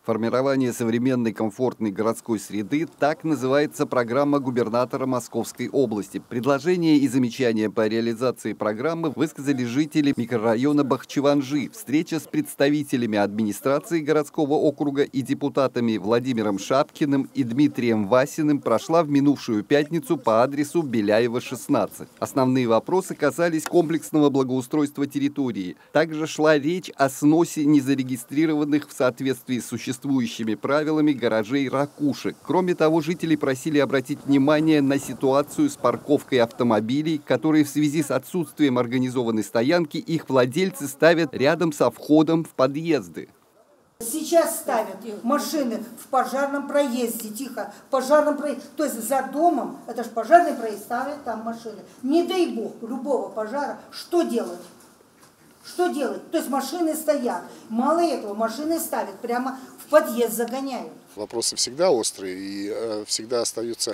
Формирование современной комфортной городской среды – так называется программа губернатора Московской области. Предложения и замечания по реализации программы высказали жители микрорайона Бахчеванжи. Встреча с представителями администрации городского округа и депутатами Владимиром Шапкиным и Дмитрием Васиным прошла в минувшую пятницу по адресу Беляева, 16. Основные вопросы касались комплексного благоустройства территории. Также шла речь о сносе незарегистрированных в соответствии с существующими правилами гаражей-ракушек. Кроме того, жители просили обратить внимание на ситуацию с парковкой автомобилей, которые в связи с отсутствием организованной стоянки их владельцы ставят рядом со входом в подъезды. Сейчас ставят машины в пожарном проезде, тихо, в пожарном проезде, то есть за домом, это же пожарный проезд, ставят там машины. Не дай бог, любого пожара, что делать? Что делать? То есть машины стоят. Мало этого, машины ставят, прямо в подъезд загоняют. Вопросы всегда острые и всегда остаются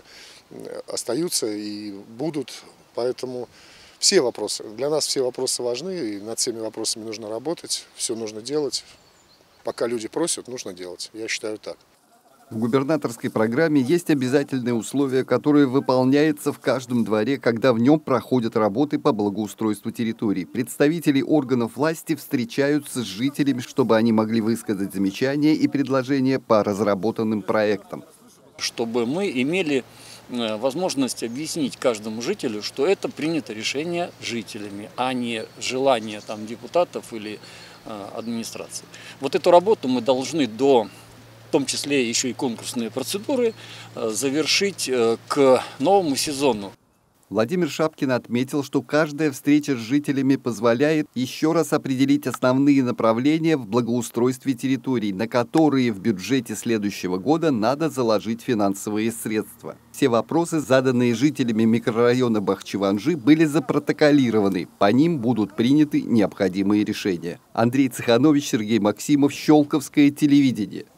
и будут. Поэтому все вопросы, для нас все вопросы важны, и над всеми вопросами нужно работать, все нужно делать. Пока люди просят, нужно делать. Я считаю так. В губернаторской программе есть обязательные условия, которые выполняются в каждом дворе, когда в нем проходят работы по благоустройству территорий. Представители органов власти встречаются с жителями, чтобы они могли высказать замечания и предложения по разработанным проектам. Чтобы мы имели возможность объяснить каждому жителю, что это принято решение жителями, а не желание депутатов или администрации. Вот эту работу мы должны в том числе еще и конкурсные процедуры, завершить к новому сезону. Владимир Шапкин отметил, что каждая встреча с жителями позволяет еще раз определить основные направления в благоустройстве территорий, на которые в бюджете следующего года надо заложить финансовые средства. Все вопросы, заданные жителями микрорайона Бахчеванжи, были запротоколированы. По ним будут приняты необходимые решения. Андрей Цеханович, Сергей Максимов, Щелковское телевидение.